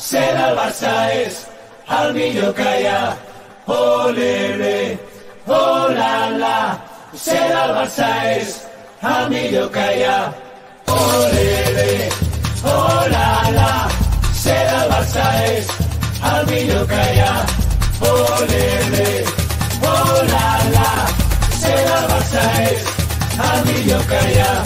se el Barça és el millor que hi ha. Olé, oh la la, ser el Barça és el millor que hi ha. Olé, oh la la, ser el Barça és el millor que hi ha. Olé, oh la la, ser el Barça és el millor que hi ha.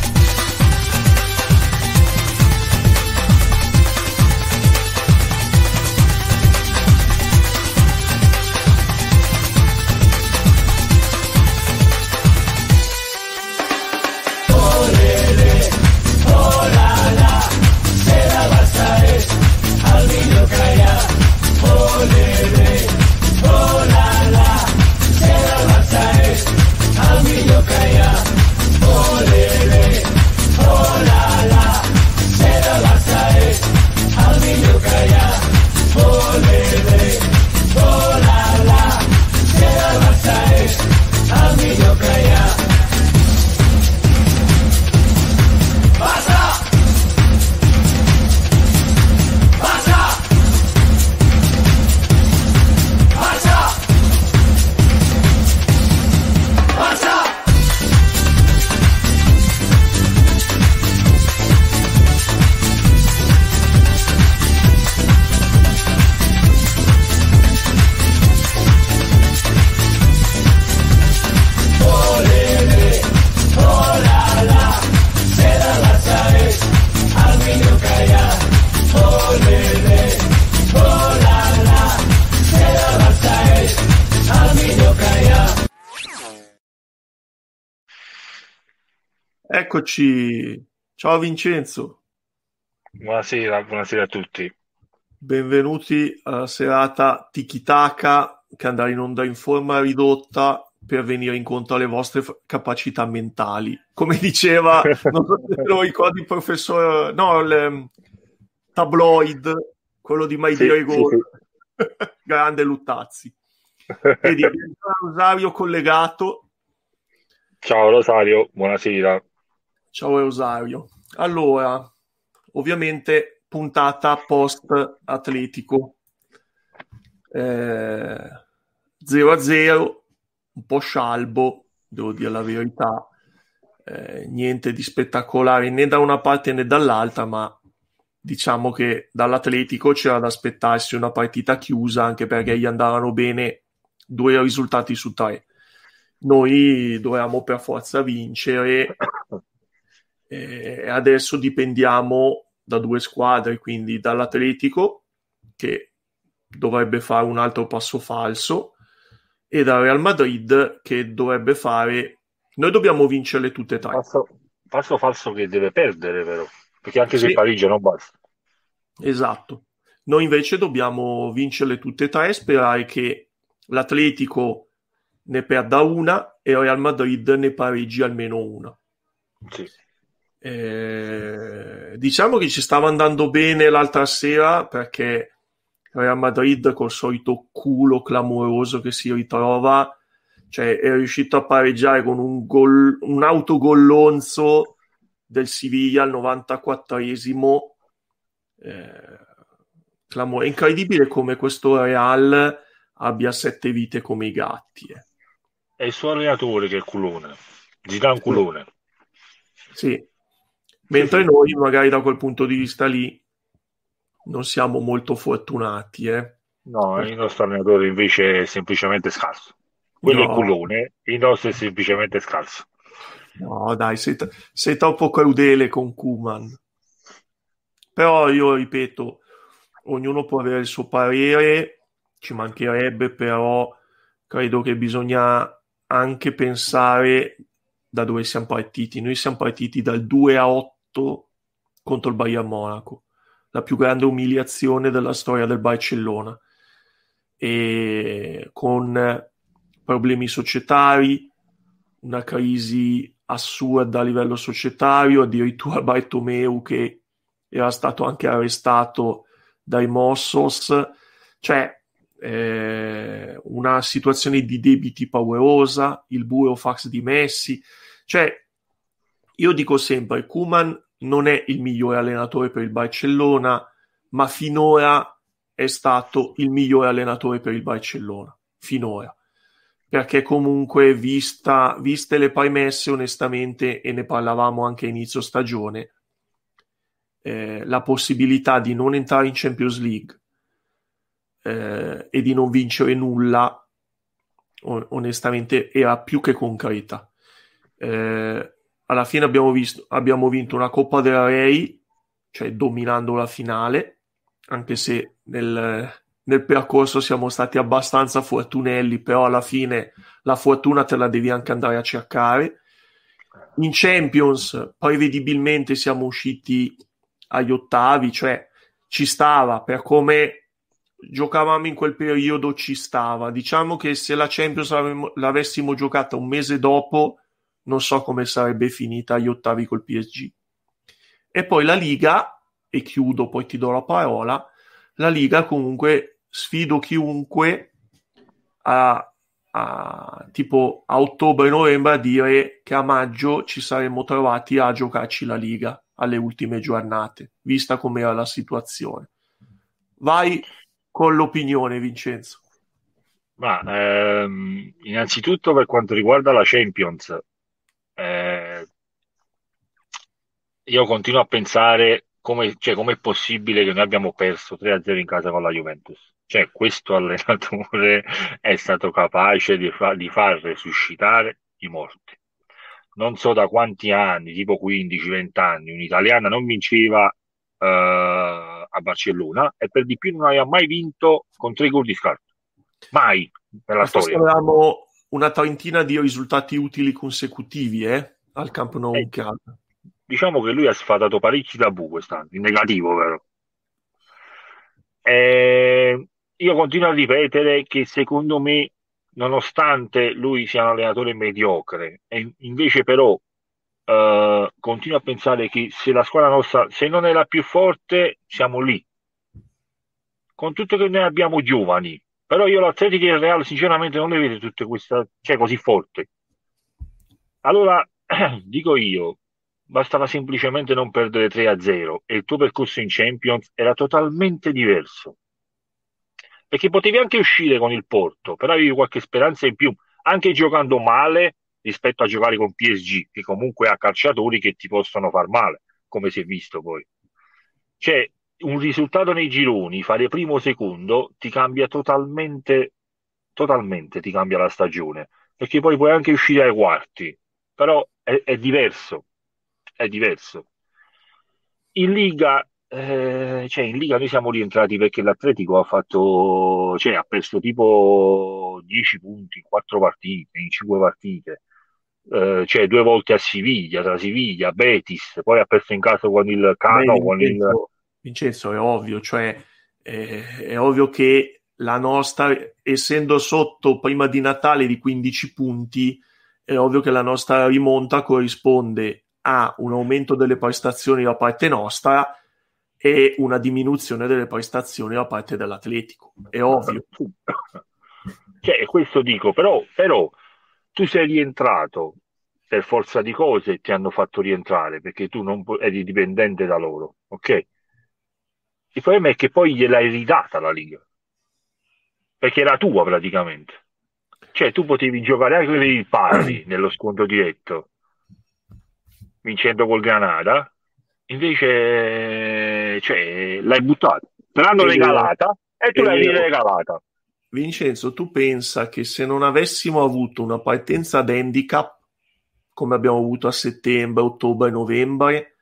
Eccoci, ciao Vincenzo. Buonasera a tutti. Benvenuti alla serata Tiki Taka che andrà in onda in forma ridotta per venire incontro alle vostre capacità mentali. Come diceva, non so se lo ricordi il professore, no, il tabloid, quello di Mai Dire Gol, sì. Grande Luttazzi. Vedi, abbiamo Rosario collegato. Ciao Rosario, buonasera. Ciao Rosario. Allora, ovviamente puntata post Atletico 0-0, un po' scialbo, devo dire la verità, niente di spettacolare né da una parte né dall'altra, ma diciamo che dall'Atletico c'era da aspettarsi una partita chiusa, anche perché gli andavano bene 2 risultati su 3. Noi dovevamo per forza vincere e adesso dipendiamo da 2 squadre, quindi dall'Atletico che dovrebbe fare un altro passo falso e dal Real Madrid che dovrebbe fare, noi dobbiamo vincerle tutte e 3. Passo falso che deve perdere però, perché anche se il Parigi non basta. Esatto, noi invece dobbiamo vincerle tutte e 3, sperare che l'Atletico ne perda una e il Real Madrid ne pareggi almeno una. Sì. Diciamo che ci stava andando bene l'altra sera perché Real Madrid col solito culo clamoroso che si ritrova, cioè è riuscito a pareggiare con un autogollonzo del Siviglia al 94esimo. È incredibile come questo Real abbia 7 vite come i gatti. È il suo allenatore che è il culone, Zidane culone. Sì. Mentre noi magari da quel punto di vista lì non siamo molto fortunati. No, il nostro allenatore invece è semplicemente scarso. Quello è culone, il nostro è semplicemente scarso. No, dai, sei troppo crudele con Koeman. Però io ripeto, ognuno può avere il suo parere, ci mancherebbe, però credo che bisogna anche pensare da dove siamo partiti. Noi siamo partiti dal 2-8 contro il Bayern Monaco, la più grande umiliazione della storia del Barcellona, e con problemi societari, una crisi assurda a livello societario, addirittura Bartomeu che era stato anche arrestato dai Mossos, cioè una situazione di debiti paurosa, il burofax di Messi, cioè io dico sempre, Koeman non è il migliore allenatore per il Barcellona, ma finora è stato il migliore allenatore per il Barcellona, finora. Perché comunque, viste le premesse, onestamente, e ne parlavamo anche a inizio stagione, la possibilità di non entrare in Champions League e di non vincere nulla, onestamente, era più che concreta. Alla fine abbiamo vinto una Coppa del Rey, cioè dominando la finale, anche se nel percorso siamo stati abbastanza fortunelli, però alla fine la fortuna te la devi anche andare a cercare. In Champions prevedibilmente siamo usciti agli ottavi, cioè ci stava, per come giocavamo in quel periodo ci stava. Diciamo che se la Champions l'avessimo giocata un mese dopo, non so come sarebbe finita agli ottavi col PSG. E poi la Liga, e chiudo, poi ti do la parola. La Liga comunque sfido chiunque tipo a ottobre-novembre a dire che a maggio ci saremmo trovati a giocarci la Liga alle ultime giornate, vista com'era la situazione. Vai con l'opinione, Vincenzo. Ma innanzitutto per quanto riguarda la Champions, io continuo a pensare come è possibile che noi abbiamo perso 3-0 in casa con la Juventus. Cioè, questo allenatore è stato capace di far resuscitare i morti. Non so da quanti anni, tipo 15-20 anni, un'italiana non vinceva a Barcellona e per di più non aveva mai vinto con 3 gol di scarto. Mai nella Forse storia. avevamo una trentina di risultati utili consecutivi al Camp Nou in casa. Diciamo che lui ha sfatato parecchi tabù quest'anno, in negativo però. Io continuo a ripetere che secondo me, nonostante lui sia un allenatore mediocre, e invece però continuo a pensare che se la squadra nostra, se non è la più forte, siamo lì. Con tutto che noi abbiamo giovani, però io l'Atletico e il Real sinceramente non le vedo tutte queste, cioè così forti. Allora, dico io, bastava semplicemente non perdere 3-0 e il tuo percorso in Champions era totalmente diverso. Perché potevi anche uscire con il Porto, però avevi qualche speranza in più, anche giocando male rispetto a giocare con PSG, che comunque ha calciatori che ti possono far male, come si è visto poi. Cioè, un risultato nei gironi, fare primo o secondo, ti cambia totalmente ti cambia la stagione, perché poi puoi anche uscire ai quarti, però è diverso, è diverso. In Liga noi siamo rientrati perché l'Atletico ha perso tipo 10 punti in 4 partite, in 5 partite. Cioè 2 volte a Siviglia, tra Siviglia, Betis, poi ha perso in casa con il Beh, Cano, con il... Vincenzo, è ovvio, cioè è ovvio che la nostra, essendo sotto prima di Natale di 15 punti, è ovvio che la nostra rimonta corrisponde a un aumento delle prestazioni da parte nostra e una diminuzione delle prestazioni da parte dell'Atletico. È ovvio. Cioè, questo dico, però tu sei rientrato per forza di cose, ti hanno fatto rientrare perché tu non eri dipendente da loro, ok? Il problema è che poi gliel'hai ridata la Liga, perché era tua praticamente. Cioè, tu potevi giocare anche per il pari nello scontro diretto, vincendo col Granada, invece, cioè, l'hai buttata. Te l'hanno regalata e tu l'hai regalata. Vincenzo, tu pensa che se non avessimo avuto una partenza ad handicap, come abbiamo avuto a settembre, ottobre e novembre,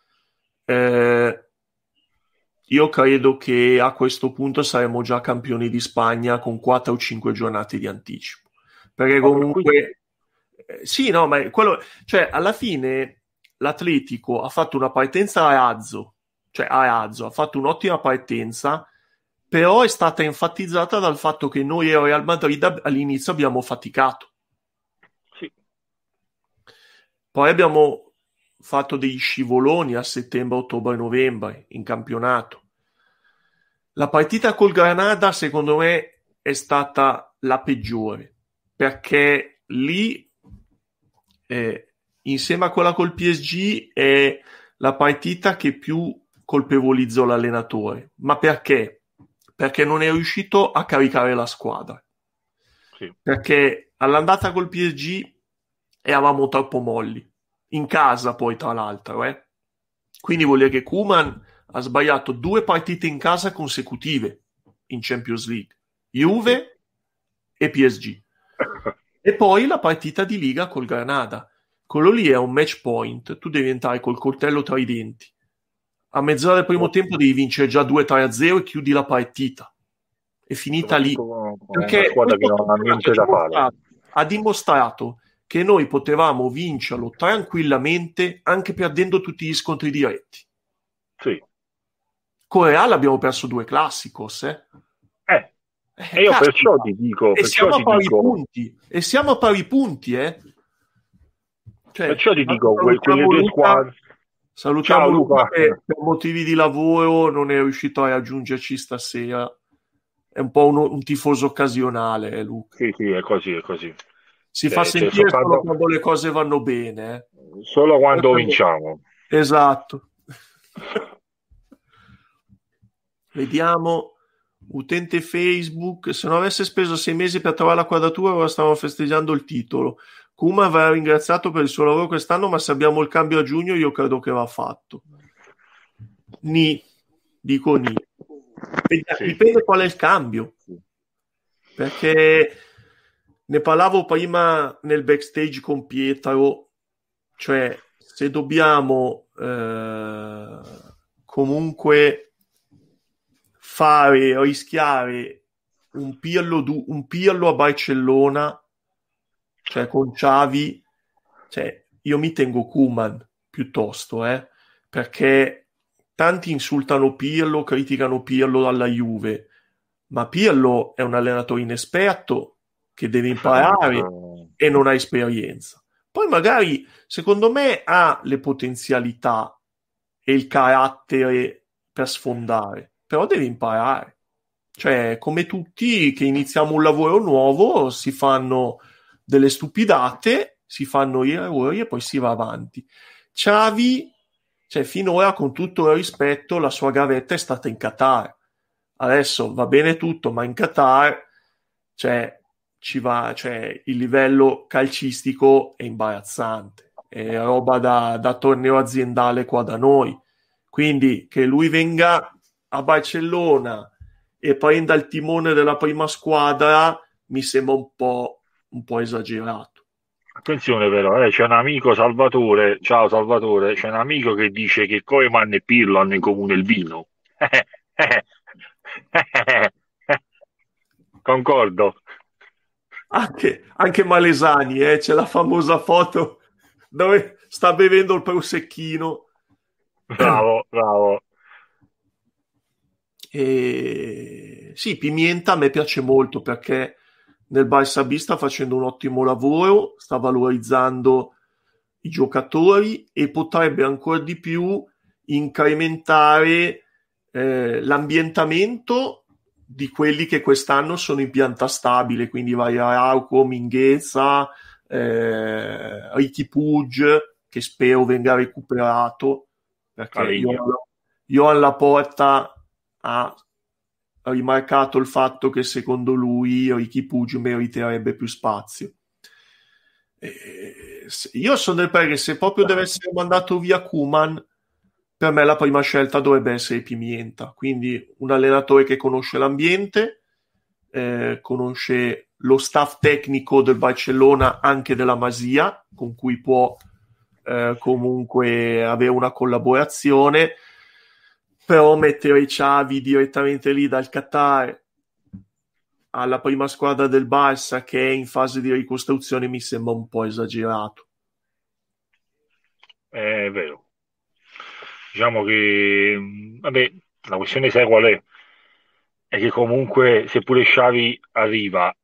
io credo che a questo punto saremmo già campioni di Spagna con 4 o 5 giornate di anticipo. Perché comunque... sì, no, ma quello... Cioè, alla fine l'Atletico ha fatto una partenza a razzo, ha fatto un'ottima partenza, però è stata enfatizzata dal fatto che noi e Real Madrid all'inizio abbiamo faticato. Sì. Poi abbiamo fatto degli scivoloni a settembre, ottobre e novembre in campionato. La partita col Granada secondo me è stata la peggiore, perché lì insieme a quella col PSG è la partita che più colpevolizzo l'allenatore, ma perché? Perché non è riuscito a caricare la squadra. Sì. Perché all'andata col PSG eravamo troppo molli, in casa poi tra l'altro, quindi vuol dire che Koeman ha sbagliato 2 partite in casa consecutive in Champions League, Juve e PSG, e poi la partita di Liga col Granada. Quello lì è un match point, tu devi entrare col coltello tra i denti, a mezz'ora del primo tempo devi vincere già 2-3-0 e chiudi la partita, è finita lì, perché una squadra che non ha niente da fare. Ha dimostrato che noi potevamo vincerlo tranquillamente anche perdendo tutti gli scontri diretti. Sì. Con Real abbiamo perso 2 classicos, e io perciò ti dico, e siamo a pari punti, Cioè, perciò ti dico, quelle 2 squadre. Salutiamo Luca che per motivi di lavoro non è riuscito a raggiungerci stasera. È un po' un tifoso occasionale, Luca. Sì, è così. Si fa sentire solo quando le cose vanno bene. Solo quando vinciamo. Esatto. Vediamo. Utente Facebook: se non avesse speso 6 mesi per trovare la quadratura, ora stavamo festeggiando il titolo. Kuma va ringraziato per il suo lavoro quest'anno, ma se abbiamo il cambio a giugno io credo che va fatto. Dico ni. Dipende qual è il cambio, perché ne parlavo prima nel backstage con Pietro, cioè se dobbiamo comunque rischiare un Pirlo a Barcellona, cioè con Xavi, cioè io mi tengo Koeman piuttosto, perché tanti insultano Pirlo, criticano Pirlo dalla Juve, ma Pirlo è un allenatore inesperto che deve imparare e non ha esperienza. Poi magari, secondo me, ha le potenzialità e il carattere per sfondare, però deve imparare. Cioè, come tutti che iniziamo un lavoro nuovo, si fanno delle stupidate, si fanno gli errori e poi si va avanti. Xavi, cioè, finora, con tutto il rispetto, la sua gavetta è stata in Qatar. Adesso va bene tutto, ma in Qatar, cioè, il livello calcistico è imbarazzante, è roba da torneo aziendale qua da noi. Quindi che lui venga a Barcellona e prenda il timone della prima squadra mi sembra un po' esagerato. Attenzione però, c'è un amico Salvatore, ciao Salvatore, c'è un amico che dice che Koeman e Pirlo hanno in comune il vino. Concordo. Anche Malesani, c'è la famosa foto dove sta bevendo il prosecchino. Bravo. Sì, Pimienta a me piace molto perché nel Barça B sta facendo un ottimo lavoro, sta valorizzando i giocatori e potrebbe ancora di più incrementare l'ambientamento di quelli che quest'anno sono in pianta stabile, quindi vai a Arauco, Mingueza, Riqui Puig, che spero venga recuperato, perché Joan Laporta ha rimarcato il fatto che secondo lui Riqui Puig meriterebbe più spazio. Io sono del parere che se proprio deve essere mandato via Koeman, per me la prima scelta dovrebbe essere Pimienta, quindi un allenatore che conosce l'ambiente, conosce lo staff tecnico del Barcellona, anche della Masia, con cui può comunque avere una collaborazione, però mettere Xavi direttamente lì dal Qatar alla prima squadra del Barça che è in fase di ricostruzione mi sembra un po' esagerato. È vero. Diciamo che vabbè, la questione sai qual è? È che comunque se pure Xavi arriva,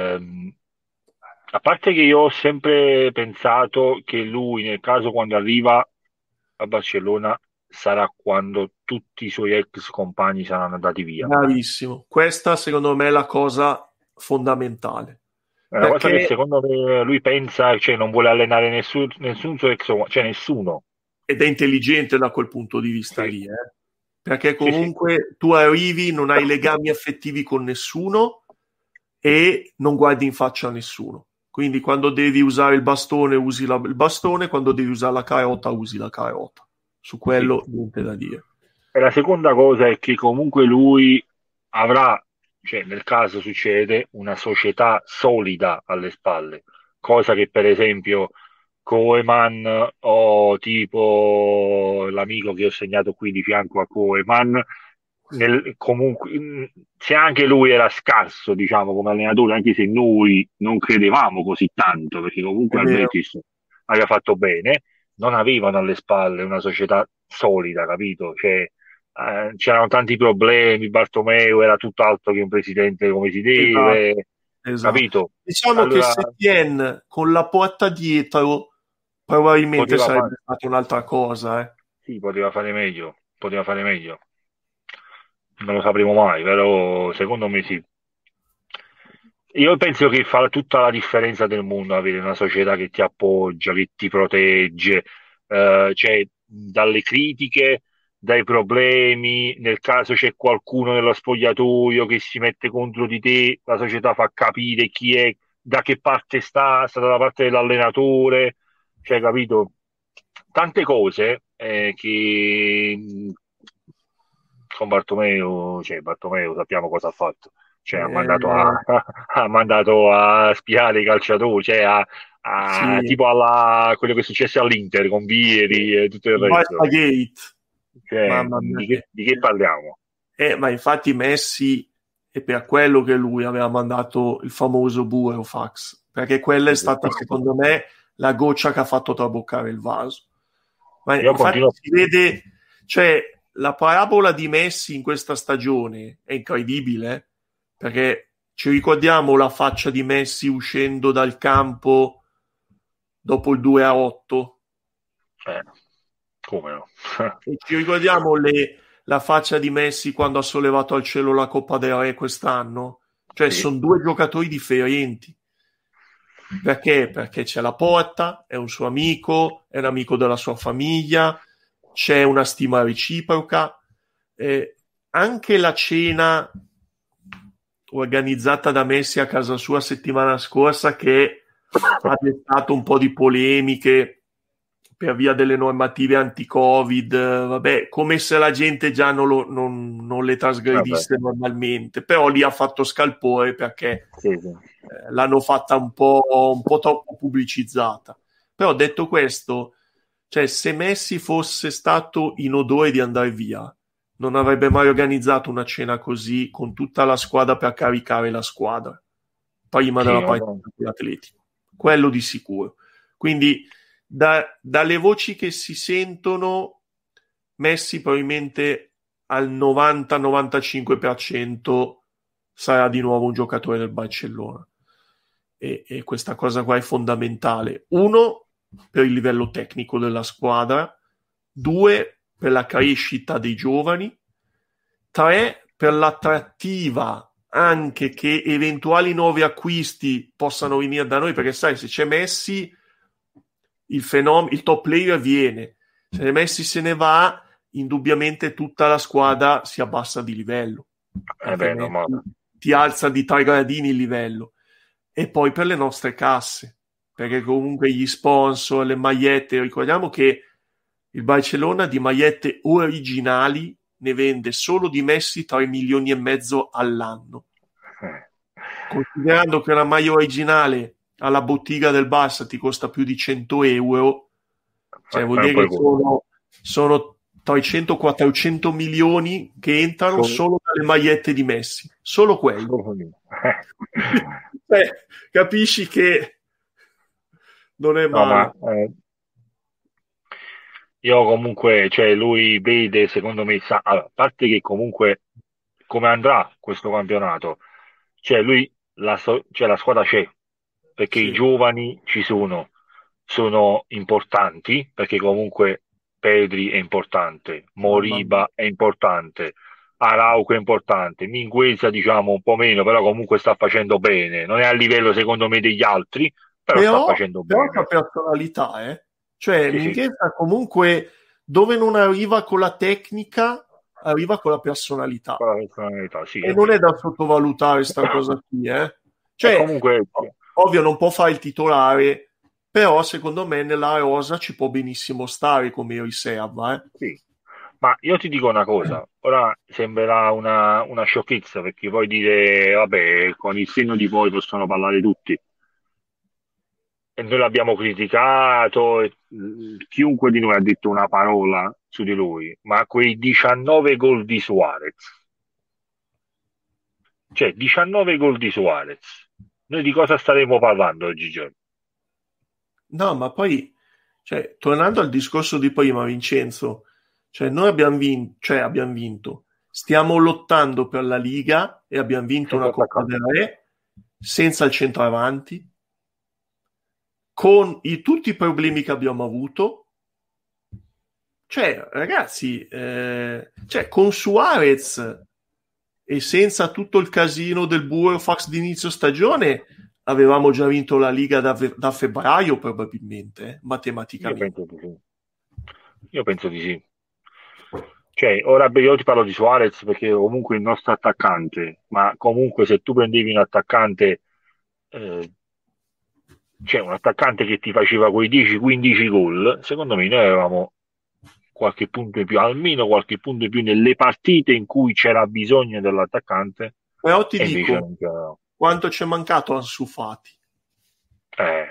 a parte che io ho sempre pensato che lui nel caso quando arriva a Barcellona sarà quando tutti i suoi ex compagni saranno andati via. Bravissimo, questa secondo me è la cosa fondamentale. È una cosa che secondo me lui pensa, cioè non vuole allenare nessun suo ex, cioè nessuno. Ed è intelligente da quel punto di vista lì. perché comunque tu arrivi, non hai legami affettivi con nessuno e non guardi in faccia a nessuno. Quindi quando devi usare il bastone usi il bastone, quando devi usare la carota usi la carota. Su quello niente da dire. E la seconda cosa è che comunque lui avrà, cioè nel caso succede, una società solida alle spalle, cosa che per esempio Koeman o tipo l'amico che ho segnato qui di fianco a Koeman, comunque, se anche lui era scarso, diciamo, come allenatore, anche se noi non credevamo così tanto, perché comunque al Betis aveva fatto bene, non avevano alle spalle una società solida, capito? Cioè, c'erano tanti problemi, Bartomeu era tutt'altro che un presidente come si deve, esatto. capito? Diciamo allora, che Setien con la porta dietro probabilmente sarebbe stata un'altra cosa. Sì, poteva fare meglio. Non lo sapremo mai, però secondo me sì. Io penso che fa tutta la differenza del mondo avere una società che ti appoggia, che ti protegge, cioè dalle critiche, dai problemi, nel caso c'è qualcuno nello spogliatoio che si mette contro di te, la società fa capire chi è, da che parte sta dalla parte dell'allenatore, cioè capito? Tante cose che con Bartomeu sappiamo cosa ha fatto. Cioè, ha mandato a spiare i calciatori, cioè sì. Tipo quello che è successo all'Inter con Vieri e tutto il resto. Gate. Cioè, di che parliamo? Ma infatti Messi è per quello che lui aveva mandato il famoso Burofax, perché quella è stata secondo me la goccia che ha fatto traboccare il vaso. Ma infatti si vede, cioè la parabola di Messi in questa stagione è incredibile, perché ci ricordiamo la faccia di Messi uscendo dal campo dopo il 2-8? Come no? E ci ricordiamo la faccia di Messi quando ha sollevato al cielo la Coppa del Re quest'anno? Cioè sono due giocatori differenti. Perché? Perché c'è la porta, è un suo amico, è un amico della sua famiglia, c'è una stima reciproca. Anche la cena organizzata da Messi a casa sua settimana scorsa, che ha dettato un po' di polemiche per via delle normative anti-Covid, vabbè, come se la gente già non le trasgredisse normalmente, però lì ha fatto scalpore perché l'hanno fatta un po' troppo pubblicizzata. Però detto questo, cioè se Messi fosse stato in odore di andare via, non avrebbe mai organizzato una cena così con tutta la squadra per caricare la squadra prima della partita dell'Atletico, quello di sicuro. Quindi dalle voci che si sentono, Messi probabilmente al 90-95% sarà di nuovo un giocatore del Barcellona, e questa cosa qua è fondamentale. 1, per il livello tecnico della squadra; 2, per la crescita dei giovani; 3, per l'attrattiva anche che eventuali nuovi acquisti possano venire da noi, perché sai, se c'è Messi il top player viene, se Messi se ne va indubbiamente tutta la squadra si abbassa di livello, ti alza di 3 gradini il livello. E poi per le nostre casse, perché comunque gli sponsor, le magliette, ricordiamo che il Barcellona di magliette originali ne vende solo di Messi 3,5 milioni all'anno, considerando che una maglia originale alla bottiga del Barça ti costa più di 100 euro, cioè vuol dire che sono 300-400 milioni che entrano solo dalle magliette di Messi, solo quello. Capisci che non è male. Io comunque, cioè lui vede, secondo me, a parte che comunque come andrà questo campionato, cioè lui la squadra c'è, perché i giovani ci sono importanti, perché comunque Pedri è importante, Moriba è importante, Araujo è importante, Mingueza diciamo un po' meno, però comunque sta facendo bene, non è a livello secondo me degli altri, però sta facendo bene. Però ha personalità, cioè Mingueza comunque dove non arriva con la tecnica arriva con la personalità. Sì, E non è da sottovalutare sta cosa qui, Cioè, comunque, ovvio non può fare il titolare, però secondo me nella rosa ci può benissimo stare come riserva, sì. Ma io ti dico una cosa, ora sembrerà una sciocchezza perché poi dire, vabbè, con il senno di poi possono parlare tutti. E noi l'abbiamo criticato, e, chiunque di noi ha detto una parola su di lui, ma quei 19 gol di Suarez, cioè 19 gol di Suarez, noi di cosa staremo parlando oggigiorno? No, ma poi, cioè, tornando al discorso di prima, Vincenzo, cioè, noi abbiamo vinto, stiamo lottando per la Liga e abbiamo vinto Senza una Coppa attaccare. del Re senza il centravanti, con tutti i problemi che abbiamo avuto. Cioè, ragazzi, cioè, con Suarez e senza tutto il casino del Burofax di inizio stagione avevamo già vinto la Liga da febbraio probabilmente, Io matematicamente. penso di sì. Io penso di sì. Cioè, ora beh, io ti parlo di Suarez perché comunque è il nostro attaccante, ma comunque se tu prendevi un attaccante, eh, cioè un attaccante che ti faceva quei 10-15 gol, secondo me noi avevamo qualche punto in più, almeno qualche punto in più nelle partite in cui c'era bisogno dell'attaccante Però ti e invece dico non c'era. quanto ci è mancato Ansu Fati. Eh,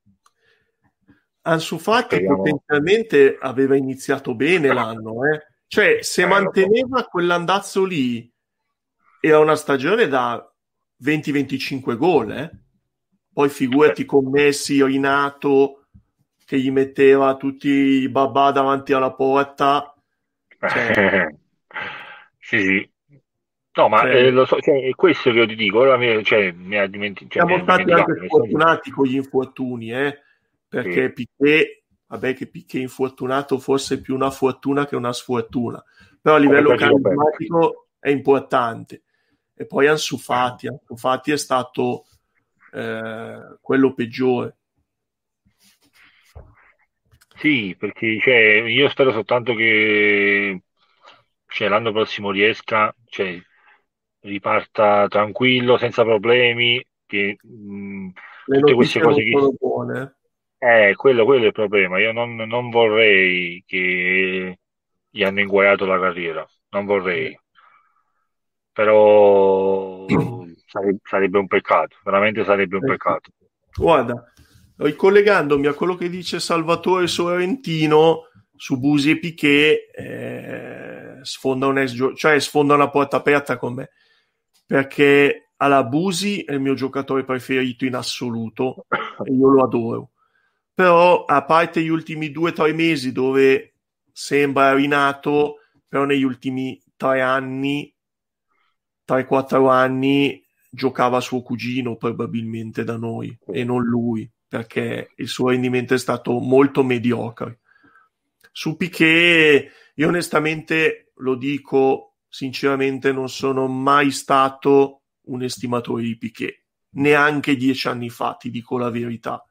Ansu Fati speriamo. potenzialmente aveva iniziato bene l'anno, Cioè, se Lo so. manteneva quell'andazzo lì, era una stagione da 20-25 gol, Poi figurati con Messi, Rinato, che gli metteva tutti i babà davanti alla porta. Cioè, Sì, sì. No, ma cioè, lo so, cioè, è questo che io ti dico, ora cioè, mi siamo ha stati dimenticato, anche nel senso, sfortunati con gli infortuni, sì, perché Piqué, vabbè che Piqué infortunato forse è più una fortuna che una sfortuna, però a come livello quasi lo perdi. carismatico è importante. E poi Ansu Fati è stato quello peggiore. Sì, perché cioè, io spero soltanto che cioè, l'anno prossimo riesca, cioè, riparta tranquillo, senza problemi, che Le tutte queste notizie non cose che. sono buone. Quello è il problema. Io non vorrei che gli hanno inguaiato la carriera, non vorrei, però sarebbe un peccato, veramente sarebbe un Sì. peccato. Guarda, ricollegandomi a quello che dice Salvatore Sorrentino su Busi e Piqué, sfonda sfonda una porta aperta con me, perché alla Busi è il mio giocatore preferito in assoluto e io lo adoro. Però a parte gli ultimi 2 o 3 mesi dove sembra rinato, però negli ultimi 3 anni, 3-4 anni giocava suo cugino probabilmente da noi e non lui, perché il suo rendimento è stato molto mediocre. Su Piqué, io onestamente lo dico sinceramente, non sono mai stato un estimatore di Piqué, neanche 10 anni fa, ti dico la verità.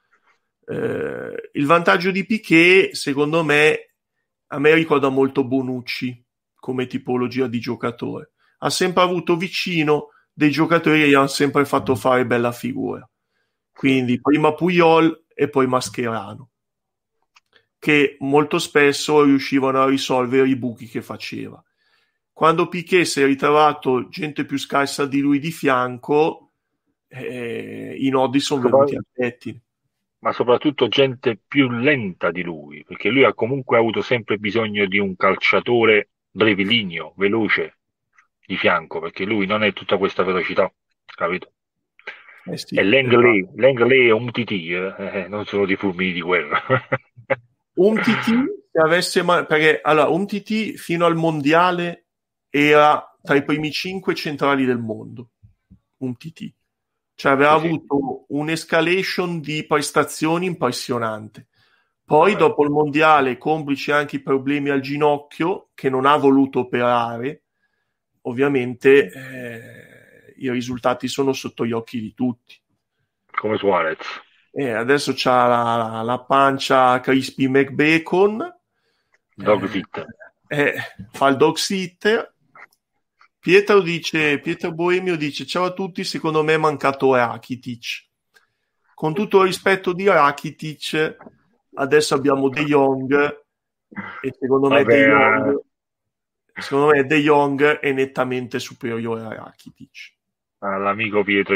Il vantaggio di Piqué, secondo me, a me ricorda molto Bonucci come tipologia di giocatore. Ha sempre avuto vicino dei giocatori che gli hanno sempre fatto fare bella figura. Quindi prima Puyol e poi Mascherano, che molto spesso riuscivano a risolvere i buchi che faceva. Quando Piqué si è ritrovato gente più scarsa di lui di fianco, i nodi sono venuti a pettine. Ma soprattutto gente più lenta di lui, perché lui ha comunque avuto sempre bisogno di un calciatore brevilineo, veloce, di fianco, perché lui non è tutta questa velocità, capito? Sì, E esatto. Langley è un TT, non sono di fulmini di guerra. Un TT, se avesse perché allora, un TT fino al mondiale era tra i primi 5 centrali del mondo. Un TT. Cioè aveva Sì, sì. avuto un'escalation di prestazioni impressionante. Poi dopo il mondiale, complici anche i problemi al ginocchio, che non ha voluto operare, ovviamente i risultati sono sotto gli occhi di tutti. Come Suarez. Adesso c'ha la pancia Crispy McBacon. Dog Zitter. fa il dog sitter. Pietro Boemio dice: ciao a tutti, secondo me è mancato Rakitic. Con tutto il rispetto di Rakitic, adesso abbiamo De Jong e secondo me Vabbè, De Jong è nettamente superiore a Rakitic. l'amico Pietro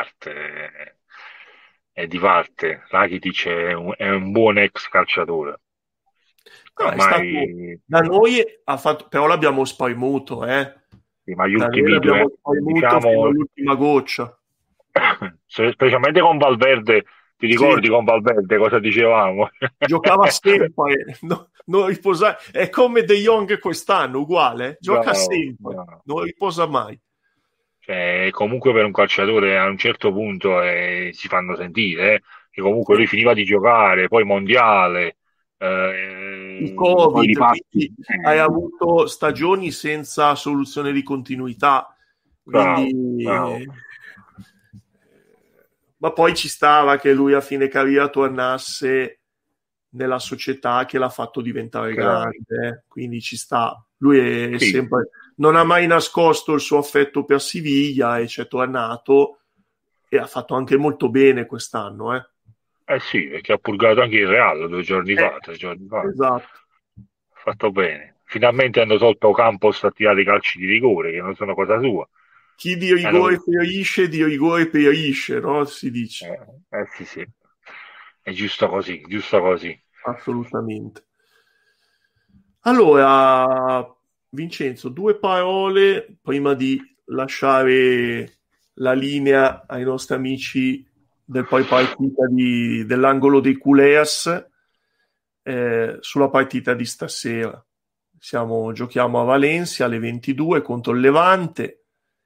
è di parte. Rakitic è un buon ex calciatore. No, è stato Ormai, da noi però l'abbiamo spremuto, sì, ma gli da noi ultimi due l'abbiamo anni, spremuto fino diciamo, all'ultima goccia. specialmente con Valverde, ti Sì, ricordi con Valverde cosa dicevamo? giocava sempre, non riposa, è come De Jong quest'anno, uguale, gioca No, sempre, no. non riposa mai. Cioè, comunque per un calciatore a un certo punto si fanno sentire, che comunque Sì. lui finiva di giocare, poi mondiale, Il poi Covid, riparte. quindi hai avuto stagioni senza soluzione di continuità, Bravo, quindi bravo. ma poi ci stava che lui a fine carriera tornasse nella società che l'ha fatto diventare grande, quindi ci sta. Lui è Sì, sempre, non ha mai nascosto il suo affetto per Siviglia e c'è tornato e ha fatto anche molto bene quest'anno. eh sì, perché ha purgato anche il Real 2 giorni Eh, fa, 3 giorni fa. esatto. Fatto bene. Finalmente hanno tolto Campos a tirare i calci di rigore, che non sono cosa sua. Chi di Hanno- rigore ferisce, di rigore perisce, no? Si dice. sì, sì. È giusto così, giusto così. Assolutamente. Allora, Vincenzo, due parole prima di lasciare la linea ai nostri amici del poi partita dell'angolo dei Culeas sulla partita di stasera. Giochiamo a Valencia alle 22 contro il Levante.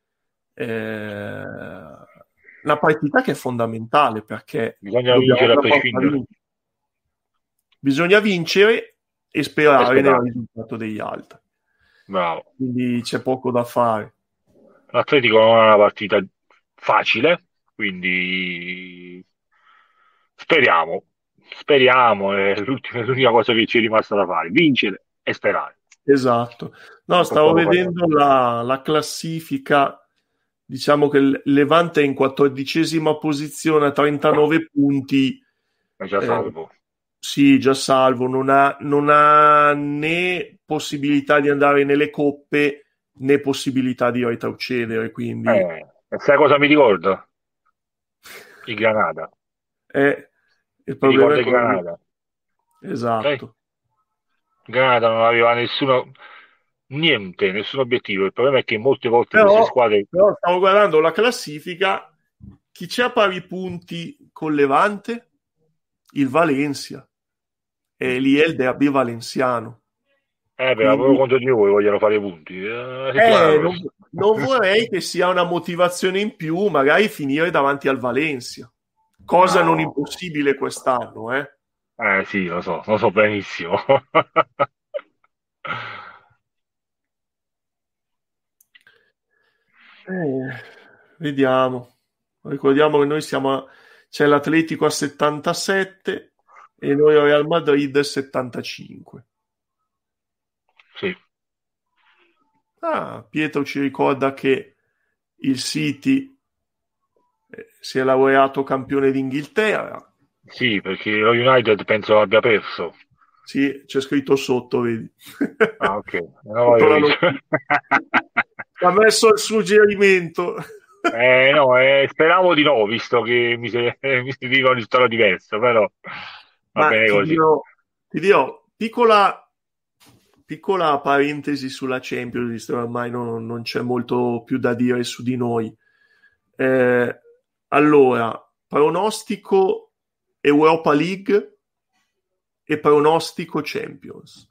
Una partita che è fondamentale perché Bisogna dobbiamo vincere a per forza prescindere. vincere. Bisogna vincere e E sperare nel sperare. risultato degli altri. Bravo. Quindi c'è poco da fare. L'Atletico non è una partita facile, quindi speriamo. Speriamo, è l'unica cosa che ci è rimasta da fare, vincere e sperare. Esatto. No, Non stavo possiamo fare vedendo altro. la classifica. Diciamo che il Levante è in 14ª posizione a 39 punti. È già Eh, salvo. sì, già salvo. Non ha né possibilità di andare nelle coppe né possibilità di retrocedere. Quindi E sai cosa mi ricorda? Il Granada. il Mi problema ricorda è il quello. Granada. Ok? Esatto. Il Granada non aveva niente, nessun obiettivo. Il problema è che molte volte queste Però, squadre. però stavo guardando la classifica. Chi c'è a pari punti con Levante? Il Valencia. E lì è il derby valenziano. Beh, ma proprio Quindi contro di noi vogliono fare i punti. La settimana prossima. non vorrei che sia una motivazione in più, magari finire davanti al Valencia. Cosa non No. impossibile quest'anno, eh? Sì, lo so benissimo. Vediamo. Ricordiamo che c'è l'Atletico a 77 e noi al Real Madrid 75. Sì, Ah, Pietro ci ricorda che il City si è laureato campione d'Inghilterra. sì, perché lo United penso abbia perso. Sì, c'è scritto sotto, vedi. Ah, ok, non Sotto l'avevo la visto. notizia. Ha messo il suggerimento. No, speravo di no, visto che mi serviva una storia diversa, però va Ma bene così. ti dirò, piccola parentesi sulla Champions, visto che ormai non c'è molto più da dire su di noi. Eh, allora, pronostico Europa League e pronostico Champions.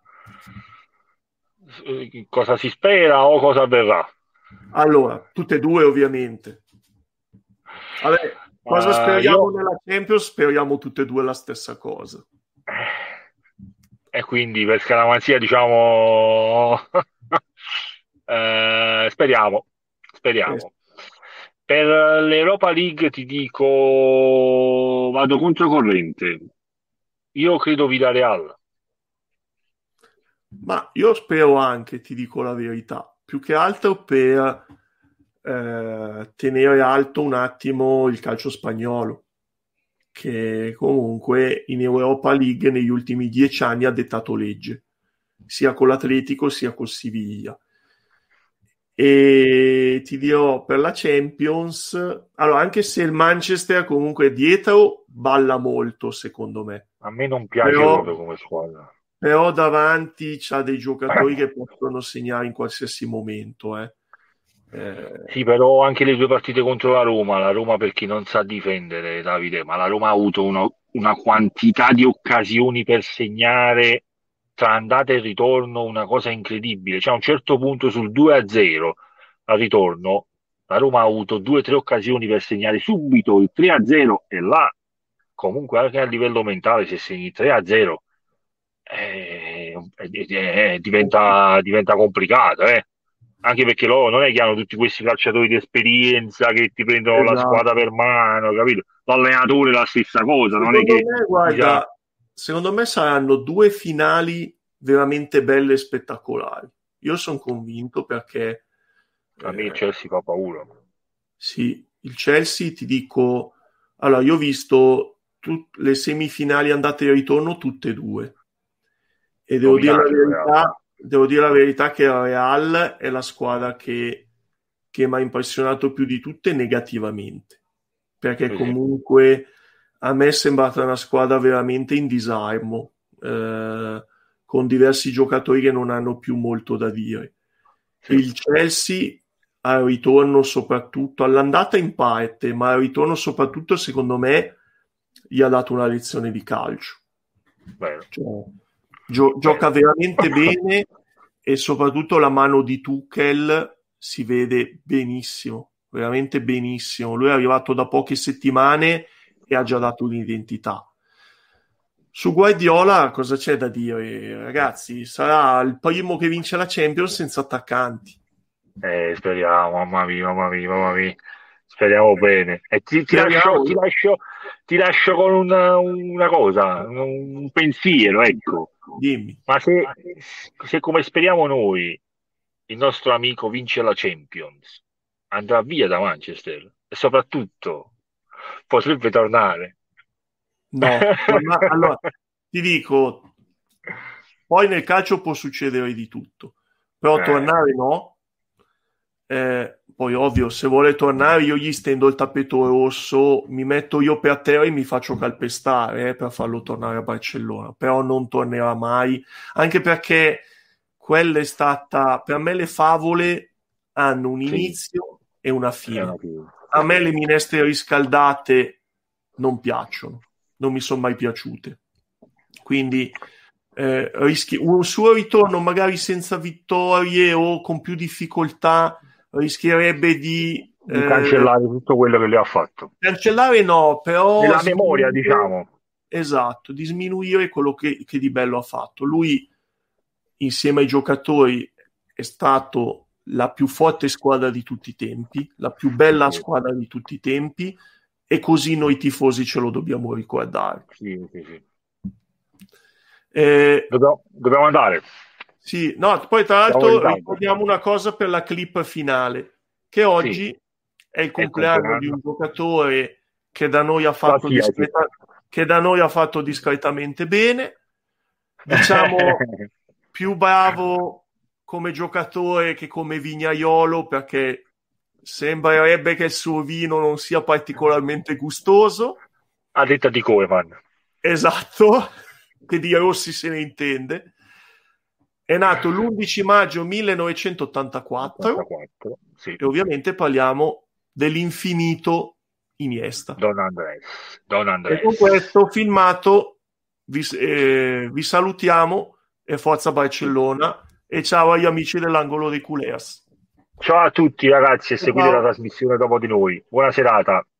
Cosa si spera o cosa avverrà? Allora, tutte e due ovviamente. Vabbè, cosa speriamo Io nella Champions? Speriamo tutte e due la stessa cosa. e quindi per scaramanzia diciamo speriamo, Eh, speriamo. Per l'Europa League ti dico vado controcorrente. Io credo Villarreal. Ma io spero anche, ti dico la verità, più che altro per tenere alto un attimo il calcio spagnolo, che comunque in Europa League negli ultimi 10 anni ha dettato legge, sia con l'Atletico sia col Siviglia. E ti dirò, per la Champions, allora, anche se il Manchester comunque dietro balla molto, secondo me, A me non piace proprio come squadra. però davanti c'ha dei giocatori che possono segnare in qualsiasi momento. Sì, però anche le due partite contro la Roma per chi non sa difendere, Davide, ma la Roma ha avuto una quantità di occasioni per segnare tra andata e ritorno, una cosa incredibile. Cioè, a un certo punto sul 2-0 al ritorno, la Roma ha avuto due o tre occasioni per segnare subito il 3-0 e là, comunque anche a livello mentale, se segni 3-0 diventa complicato, eh. Anche perché loro non è che hanno tutti questi calciatori di esperienza che ti prendono la Esatto. squadra per mano, capito? L'allenatore è la stessa cosa, non è Secondo che me, già guarda, secondo me saranno due finali veramente belle e spettacolari. Io sono convinto perché a me il eh, Chelsea fa paura. sì, il Chelsea, ti dico, allora io ho visto le semifinali andate e ritorno tutte e due e Dominato il Real. devo dire la verità che la Real è la squadra che mi ha impressionato più di tutte negativamente, perché Sì, sì. comunque a me è sembrata una squadra veramente in disarmo, con diversi giocatori che non hanno più molto da dire. Sì. Il Chelsea al ritorno soprattutto, all'andata in parte, ma al ritorno soprattutto secondo me gli ha dato una lezione di calcio. Vero. Cioè, Vero. gioca veramente bene e soprattutto la mano di Tuchel si vede benissimo, veramente benissimo. Lui è arrivato da poche settimane e ha già dato un'identità. Su Guardiola cosa c'è da dire? Ragazzi, sarà il primo che vince la Champions senza attaccanti. Speriamo, mamma mia, mamma mia, mamma mia. Speriamo bene. E Speriamo. ti lascio con una cosa, un pensiero, ecco. Dimmi. Ma se come speriamo noi, il nostro amico vince la Champions, andrà via da Manchester e soprattutto potrebbe tornare. No, allora ti dico, poi nel calcio può succedere di tutto, però Eh, tornare no. Poi ovvio, se vuole tornare io gli stendo il tappeto rosso, mi metto io per terra e mi faccio calpestare per farlo tornare a Barcellona, però non tornerà mai, anche perché quella è stata, per me le favole hanno un sì, inizio e una è una fine. più. A me le minestre riscaldate non piacciono, non mi sono mai piaciute. Quindi un suo ritorno magari senza vittorie o con più difficoltà rischierebbe di Di cancellare tutto quello che lui ha fatto. cancellare no, però Nella memoria, sminuire, diciamo. esatto, di sminuire quello che di bello ha fatto. Lui insieme ai giocatori è stato la più forte squadra di tutti i tempi, la più bella Sì, squadra di tutti i tempi e così noi tifosi ce lo dobbiamo ricordare. sì, sì, sì. Eh, Dobbiamo andare. sì, no, poi tra Stiamo in l'altro ritardo. ricordiamo una cosa per la clip finale, che Sì, oggi è il è il compleanno di un compleanno. giocatore che da noi ha fatto, Qualsiasi. che da noi ha fatto discretamente bene, diciamo più bravo come giocatore che come Vignaiolo, perché sembrerebbe che il suo vino non sia particolarmente gustoso. A detta di Koeman. Esatto, che di Rossi se ne intende. È nato l'11 maggio 1984 84, sì. e ovviamente parliamo dell'infinito Iniesta. Don Andres. Don E con Andres. questo filmato vi salutiamo e forza Barcellona e ciao agli amici dell'angolo dei Culers. Ciao a tutti ragazzi e seguite la Ciao. trasmissione dopo di noi. Buona serata.